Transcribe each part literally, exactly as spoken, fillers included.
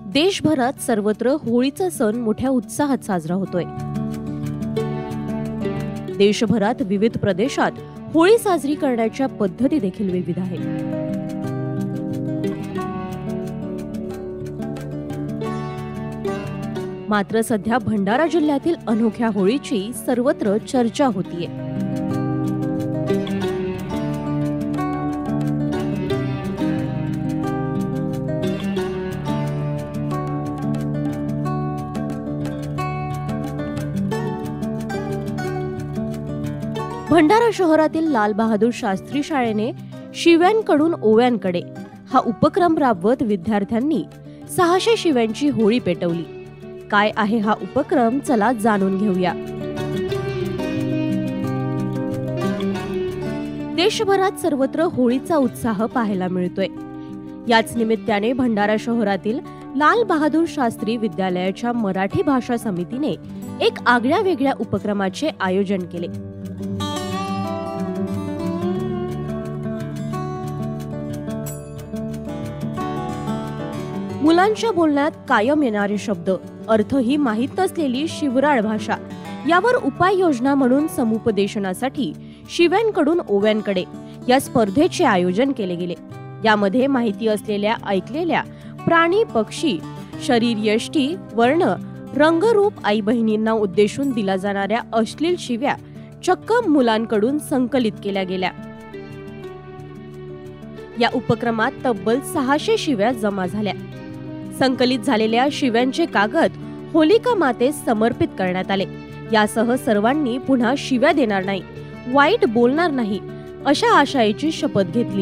देशभरात सर्वत्र होळीचा सण मोठ्या उत्साहात साजरा होतोय। देशभरात विविध प्रदेशात होळी साजरी करण्याच्या पद्धती देखील विविध आहेत। मात्र सध्या भंडारा जिल्ह्यातील अनोख्या होळीची सर्वत्र चर्चा होतीये। भंडारा शहरातील लाल बहादूर शास्त्री शाळेने शिव्यांकडून ओव्यांकडे हा उपक्रम राबवत विद्यार्थ्यांनी सहाशे शिव्यांची होळी पेटवली। काय आहे हा उपक्रम, चला जाणून घेऊया। देशभरात सर्वत्र होळीचा उत्साह पाहायला मिळतोय। याच निमित्ताने भंडारा शहरातील लाल बहादूर शास्त्री विद्यालयाच्या मराठी भाषा समितीने एक आगळ्या वेगळ्या उपक्रमाचे आयोजन केले। मुलांच्या बोलण्यात कायम येणारे शब्द, अर्थही माहीत नसलेली शिवराळ भाषा यावर उपाययोजना म्हणून समुपदेशनासाठी शिव्यांकडून ओव्यांकडे या स्पर्धेचे आयोजन केले गेले। यामध्ये माहिती असलेल्या ऐकलेल्या प्राणी, पक्षी, शरीर यष्टी, वर्ण, रंगरूप आई बहिणींना उद्देशून दिला जाणाऱ्या अश्लील शिव्या चक्क मुलांकडून संकलित केल्या गेल्या। या उपक्रमात तब्बल सहाशे शिव्या जमा झाल्या। संकलित झालेल्या शिव्यांचे कागद होलिका मातेस समर्पित करण्यात आले। यासह सर्वांनी पुन्हा शिव्या देणार नाही, वाईट बोलणार नाही अशा आशयाची शपथ घेतली।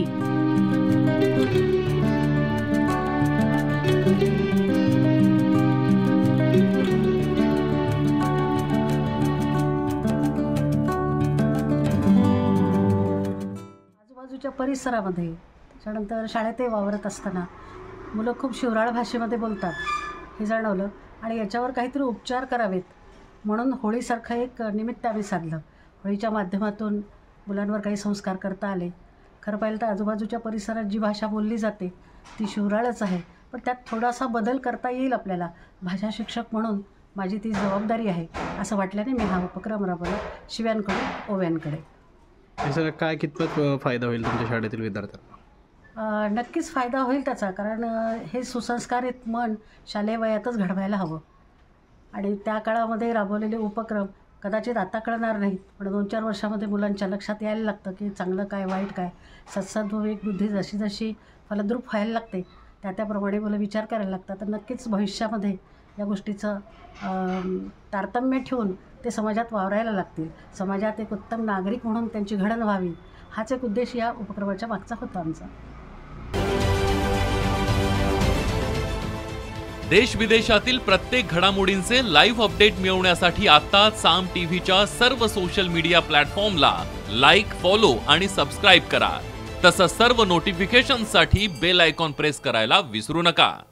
आजूबाजूच्या परिसरामध्ये त्यानंतर शाळेत वावरत असताना मुलं खूप शिवराळ भाषेमध्ये बोलतात हे जाणवलं आणि याच्यावर काहीतरी उपचार करावेत म्हणून होळीसारखं एक निमित्त आम्ही साधलं। होळीच्या माध्यमातून मुलांवर काही संस्कार करता आले। खरं पाहिलं तर आजूबाजूच्या परिसरात जी भाषा बोलली जाते ती शिवराळच आहे, पण त्यात थोडासा बदल करता येईल आपल्याला। भाषा शिक्षक म्हणून माझी ती जबाबदारी आहे असं वाटल्याने मी हा उपक्रम राबवला, शिव्यांकडून ओव्यांकडे। याचा काय कितपत फायदा होईल तुमच्या शाळेतील विद्यार्थ्यांना? नक्कीच फायदा होईल त्याचा, कारण हे सुसंस्कारित मन शालेय वयातच घडवायला हवं आणि त्या काळामध्ये राबवलेले उपक्रम कदाचित आता कळणार नाहीत, पण दोन चार वर्षामध्ये मुलांच्या लक्षात यायला लागतं की चांगलं काय वाईट काय। सत्सद्विवेक बुद्धी जशी जशी फलद्रूप व्हायला लागते त्या त्याप्रमाणे मुलं विचार करायला लागतात। तर नक्कीच भविष्यामध्ये या गोष्टीचं तारतम्य ठेवून ते समाजात वावरायला लागतील। समाजात एक उत्तम नागरिक म्हणून त्यांची घडण व्हावी हाच एक उद्देश या उपक्रमाच्या मागचा होता आमचा। देश विदेशातील प्रत्येक घडामोडींचे लाईव्ह अपडेट मिळवण्यासाठी आता साम टीव्हीच्या सर्व सोशल मीडिया प्लॅटफॉर्मला लाईक, फॉलो आणि सबस्क्राईब करा। तसंच सर्व नोटिफिकेशनसाठी बेल आयकॉन प्रेस करायला विसरू नका।